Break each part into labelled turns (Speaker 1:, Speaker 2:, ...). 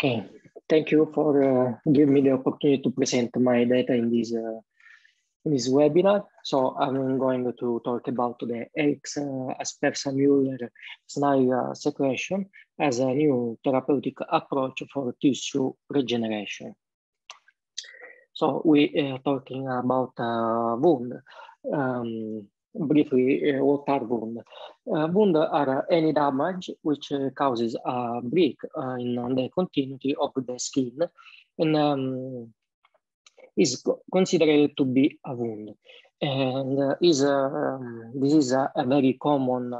Speaker 1: Okay, thank you for giving me the opportunity to present my data in this webinar. So I'm going to talk about the Eriks Aspersa-Müller scenario sequestration as a new therapeutic approach for tissue regeneration. So we are talking about wound. Briefly, what are wounds? Wounds are any damage which causes a break in the continuity of the skin and is considered to be a wound. And this is a very common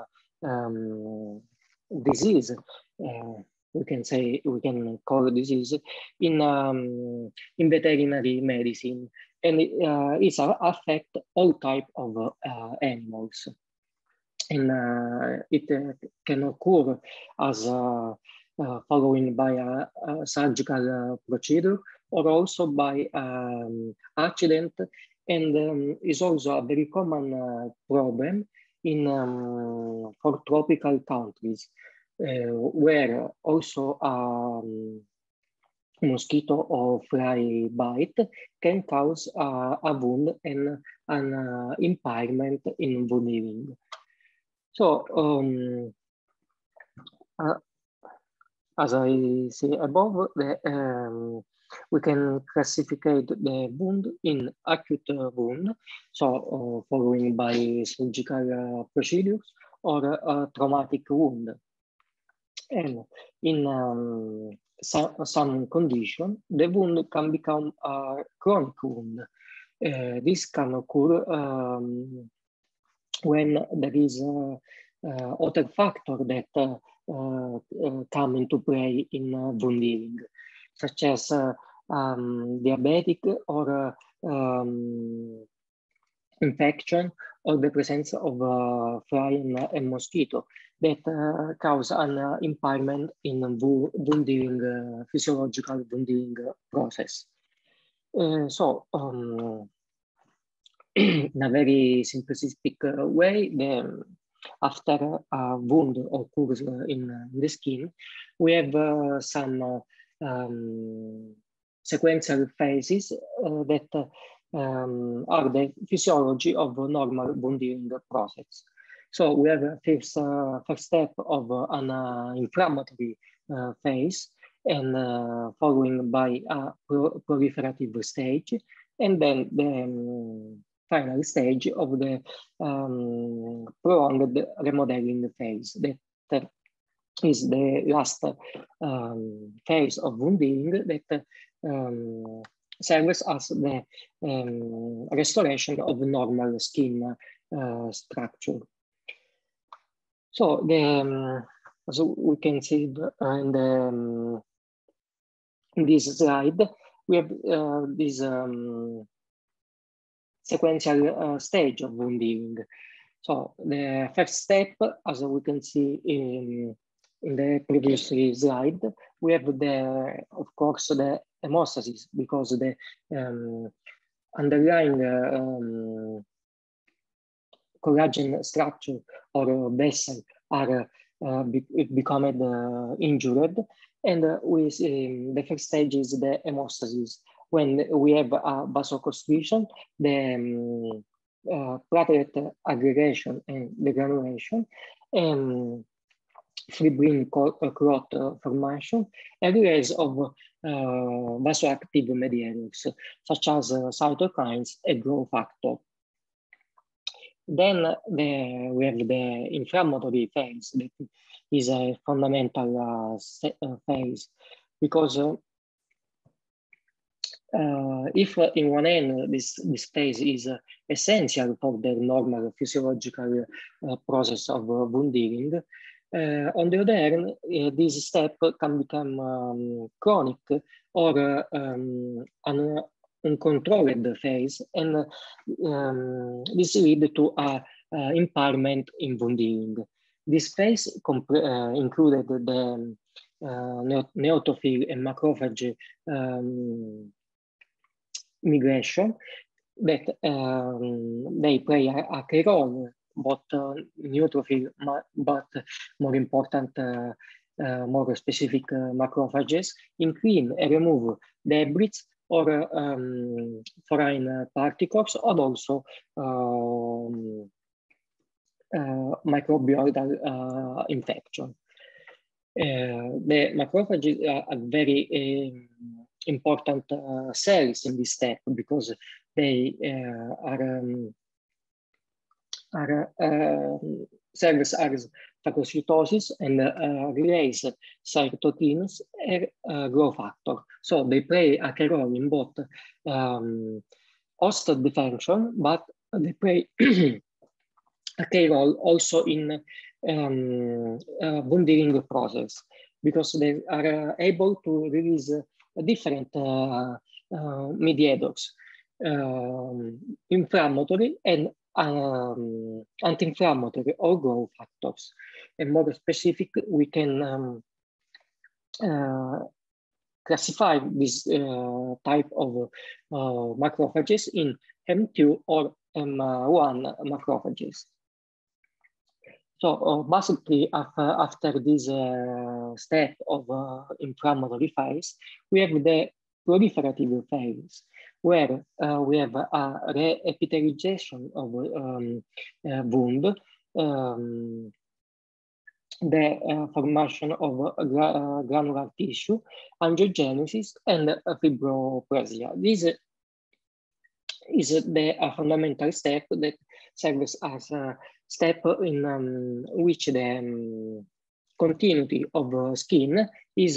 Speaker 1: disease. We can call it disease in veterinary medicine, and it affect all type of animals. And it can occur as following by a surgical procedure or also by accident, and is also a very common problem in for tropical countries where also mosquito or fly bite can cause a wound and an impairment in wound healing. So, as I say above, we can classify the wound in acute wound, so following by surgical procedures, or a traumatic wound. And in some condition, the wound can become a chronic wound. This can occur when there is other factor that come into play in wound healing, such as diabetic or infection or the presence of fly and mosquito that cause an impairment in wound healing, physiological wound healing process. In a very simplistic way, after a wound occurs in the skin, we have some sequential phases that are the physiology of normal wound healing process. So we have a first step of an inflammatory phase, and following by a proliferative stage, and then the final stage of the prolonged remodeling phase. That is the last phase of wound healing that serves as the restoration of normal skin structure. So as we can see in this slide, we have this sequential stage of wound healing. So the first step, as we can see in the previous slide, we have of course, the hemostasis, because the underlying collagen structure or vessel are become injured, and the first stage is the hemostasis. When we have a vasoconstriction, the platelet aggregation and degranulation, and fibrin clot formation, and release of vasoactive mediators such as cytokines and growth factor. Then we have the inflammatory phase, that is a fundamental phase, because if in one end this phase is essential for the normal physiological process of wound healing, on the other hand, this step can become chronic or an uncontrolled phase, and this leads to impairment in wound healing. This phase included the neutrophil and macrophage migration, that they play a key role, both neutrophil, but more important more specific macrophages in clean and remove debris or foreign particles, or also microbial infection. The macrophages are very important cells in this step because they serve as phagocytosis and release cytokines and growth factor. So they play a key role in both host defense, but they play a key role also in wound healing process because they are able to release different mediators, inflammatory and anti-inflammatory or growth factors. And more specific, we can classify this type of macrophages in M2 or M1 macrophages. So basically, after this step of inflammatory phase, we have the proliferative phase, where we have a re-epithelization of wound, the formation of granular tissue, angiogenesis, and fibroplasia. This is the fundamental step that serves as a step in which the continuity of skin is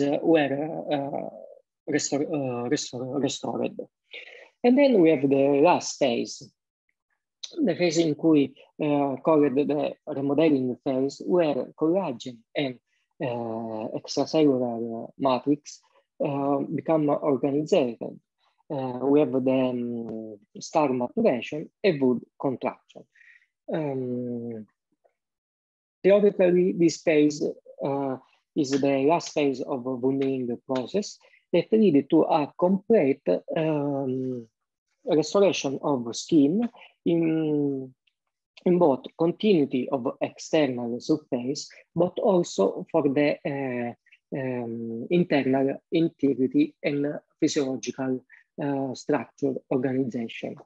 Speaker 1: restored. And then we have the last phase, the phase in which called the remodeling phase, where collagen and extracellular matrix become organized. We have the scar maturation and wound contraction. Theoretically, this phase is the last phase of the wounding process that leads to a complete restoration of skin in both continuity of external surface, but also for the internal integrity and physiological structure organization.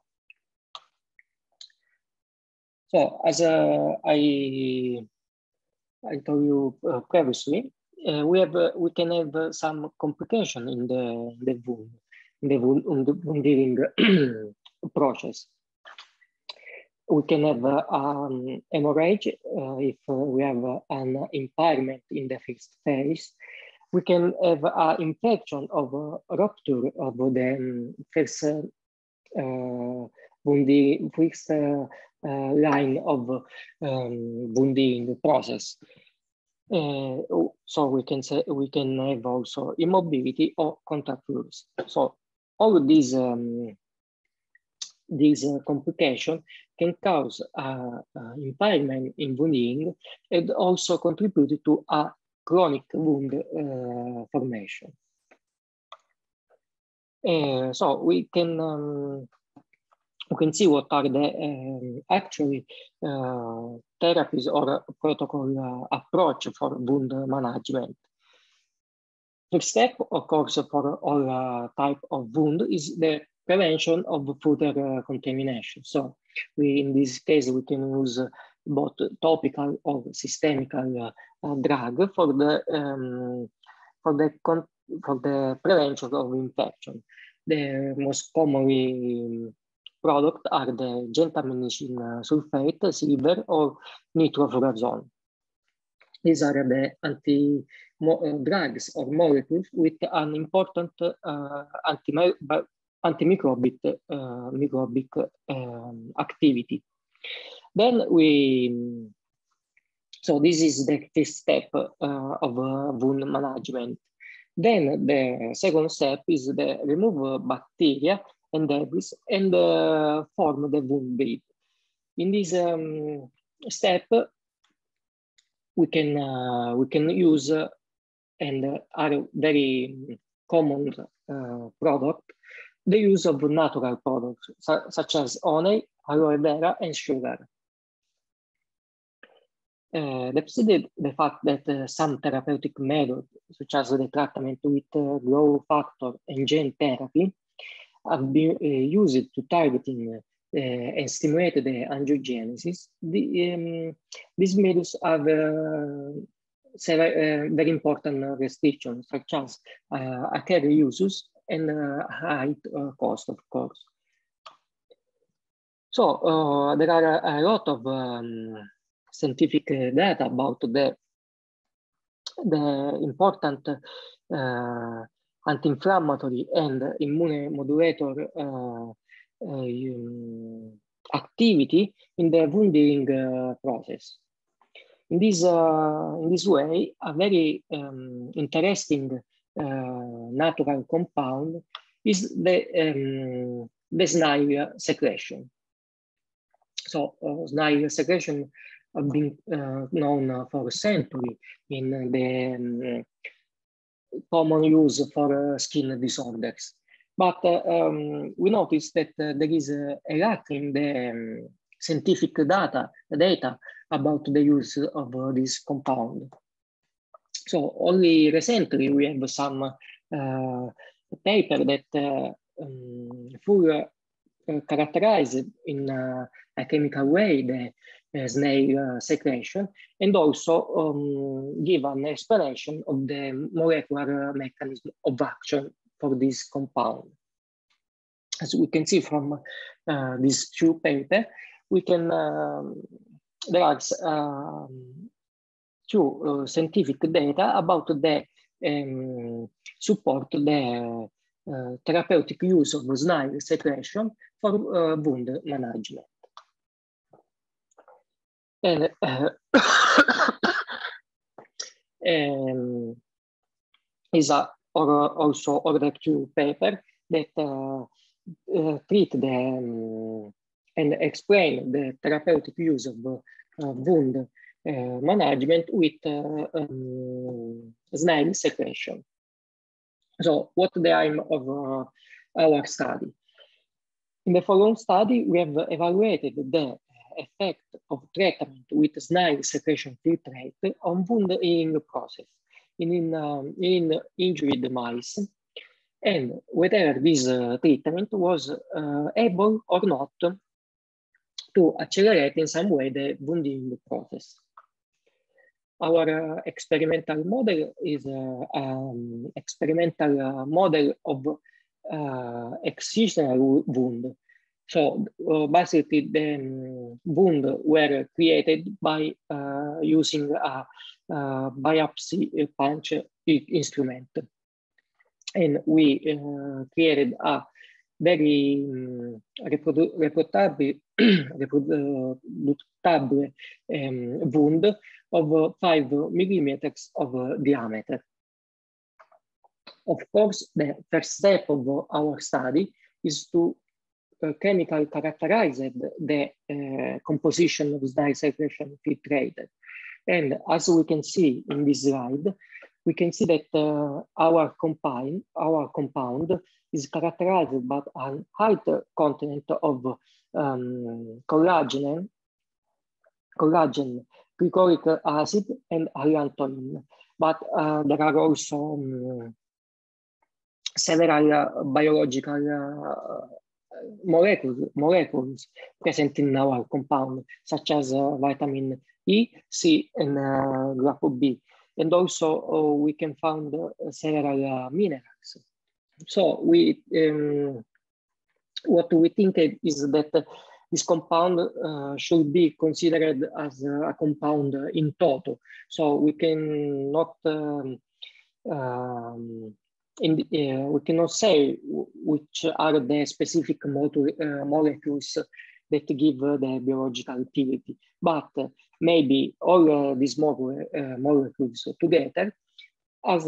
Speaker 1: So, as I told you previously, we can have some complication in the wound healing process. We can have hemorrhage if we have an impairment in the first phase. We can have an infection of rupture of the first line of wounding process. So we can have also immobility or contractures. So all of these complications can cause impairment in wounding and also contribute to a chronic wound formation. So we can see what are the actually therapies or protocol approach for wound management. First step, of course, for all type of wound is the prevention of further contamination. So in this case, we can use both topical or systemic drug for the prevention of infection. The most commonly products are the gentamicin sulfate, silver, or nitrofurazone. These are the drugs or molecules with an important antimicrobic activity. Then so this is the first step of wound management. Then the second step is the remove bacteria and debris and form the wound bed. In this step, we can use and are very common product, the use of natural products such as honey, aloe vera, and sugar. represented the fact that some therapeutic methods, such as the treatment with growth factor and gene therapy, have been used to targeting and stimulate the angiogenesis. These methods have several very important restrictions, such as arterial uses and high cost, of course. So there are a lot of scientific data about the important anti-inflammatory and immunomodulator activity in the wound healing process. In this way, a very interesting natural compound is the SNAIL secretion. So SNAIL secretion have been known for a century in the common use for skin disorders. But we noticed that there is a lack in the scientific data about the use of this compound. So only recently we have some paper that fully characterize in a chemical way the SNAIL secretion, and also give an explanation of the molecular mechanism of action for this compound. As we can see from these two papers, we can there are two scientific data about the support the therapeutic use of SNAIL secretion for wound management. And is also other two paper that treat the and explain the therapeutic use of wound management with SNAIL secretion. So what the aim of our study? In the following study, we have evaluated the effect of treatment with SNAIL secretion filtrate on wound healing process in injured mice, and whether this treatment was able or not to accelerate in some way the wound healing process. Our experimental model is an experimental model of excisional wound. So basically the wound were created by using a biopsy punch instrument. And we created a very reproducible wound of 5 millimeters of diameter. Of course, the first step of our study is to chemically characterize the composition of SNAIL secretion filtrate. And as we can see in this slide, we can see that our compound is characterized by a high content of collagen, glycolic acid, and allantoin. But there are also several biological molecules present in our compound, such as vitamin E, C, and grapho B. And also we can find several minerals. So we, what we think is that this compound should be considered as a compound in toto. So we cannot we cannot say which are the specific molecules that give the biological activity, but maybe all these molecules together has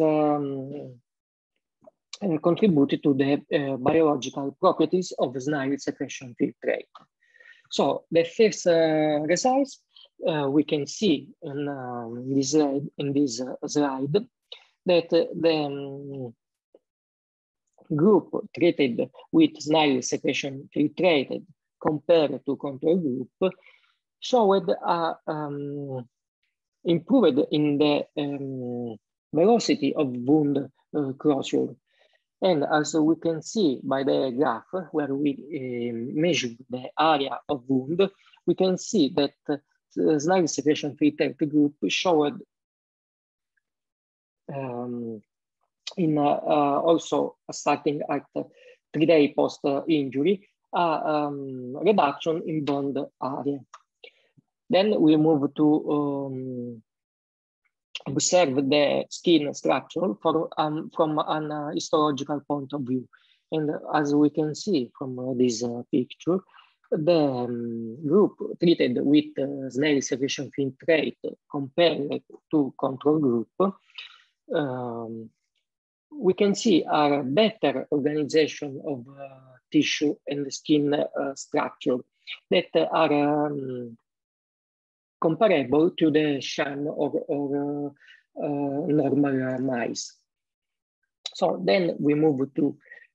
Speaker 1: contributed to the biological properties of SNAIL secretion filtrate. So the first results we can see in this slide that the group treated with SNAIL secretion filtrated compared to control group showed a improved in the velocity of wound closure. And as we can see by the graph where we measure the area of wound, we can see that the Snagg secretion filtrate group showed also starting at 3 days post injury, reduction in bond area. Then we move to observe the skin structure from an histological point of view. And as we can see from this picture, the group treated with Snagg secretion filtrate compared to control group, we can see a better organization of tissue and skin structure that are comparable to the sham or normal mice. So then we move to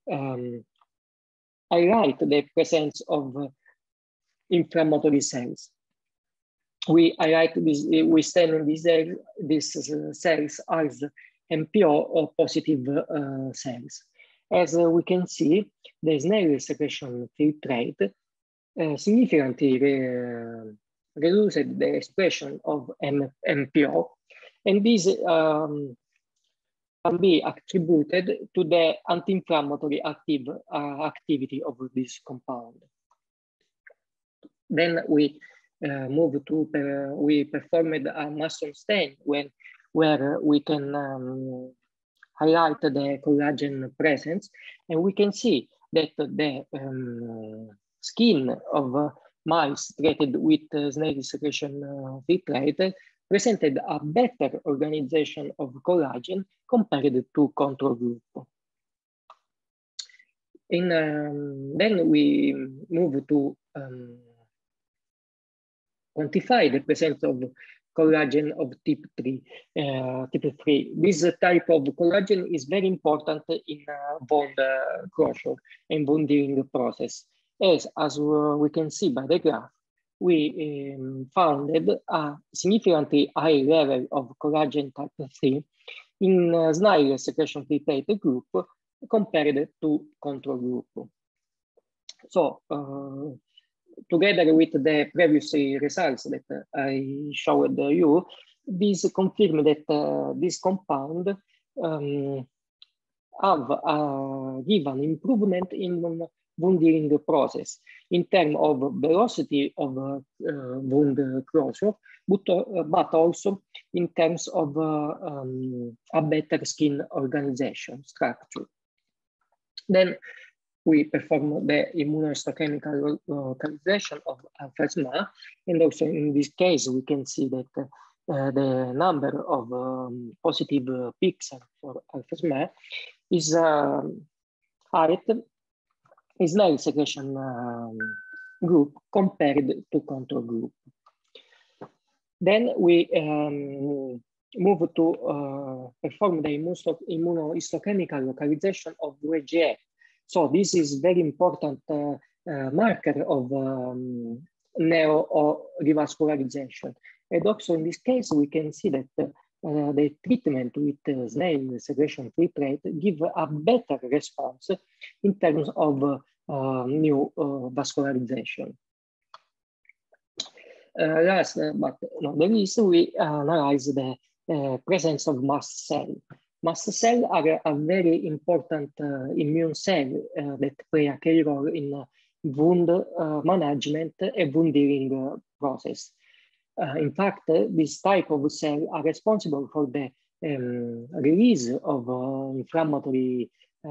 Speaker 1: highlight the presence of inflammatory cells. We highlight this, we stand in these cells as MPO or positive cells. As we can see, the Snagg secretion filtrate significantly reduced the expression of MPO, and this can be attributed to the anti-inflammatory activity of this compound. Then we move to, we performed a Masson stain where we can highlight the collagen presence, and we can see that the skin of mice treated with Snagg secretion filtrate presented a better organization of collagen compared to control group. Then we move to quantify the presence of collagen of type 3. This type of collagen is very important in bond closure and bond healing process. As we can see by the graph, we found a significantly high level of collagen type 3 in Snagg secretion filtrate group compared to control group. So, together with the previous results that I showed you, this confirm that this compound give an improvement in wound healing process in terms of velocity of wound closure, but also in terms of a better skin organization structure. Then we perform the immunohistochemical localization of alpha-SMA, and also in this case we can see that the number of positive pixels for alpha-SMA is higher in Snagg secretion group compared to control group. Then we move to perform the immunohistochemical localization of VEGF. So this is very important marker of neo or revascularization. And also in this case, we can see that the treatment with Snagg secretion filtrate give a better response in terms of new vascularization. Last but not the least, we analyze the presence of mast cell. Mast cells are a very important immune cell that play a key role in wound management and wound healing process. In fact, this type of cell are responsible for the release of inflammatory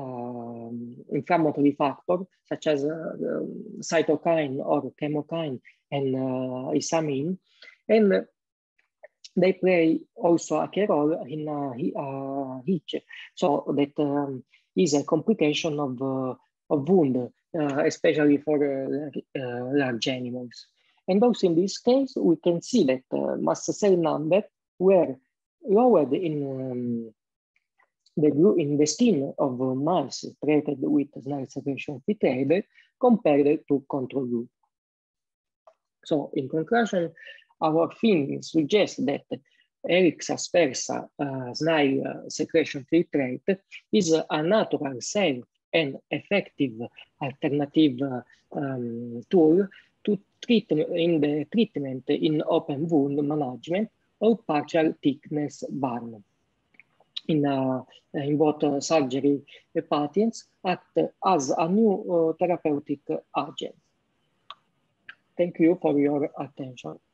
Speaker 1: factors such as cytokine or chemokine and histamine, and they play also a key role in itch, so that is a complication of wound, especially for large animals. And also in this case, we can see that mast cell number were lowered in the skin of mice treated with Snagg secretion filtrate compared to control group. So in conclusion, our findings suggest that Ehrlich's aspersa snail secretion filtrate is a natural, safe, and effective alternative tool to treat in the treatment in open wound management or partial thickness burn. In both surgery patients act as a new therapeutic agent. Thank you for your attention.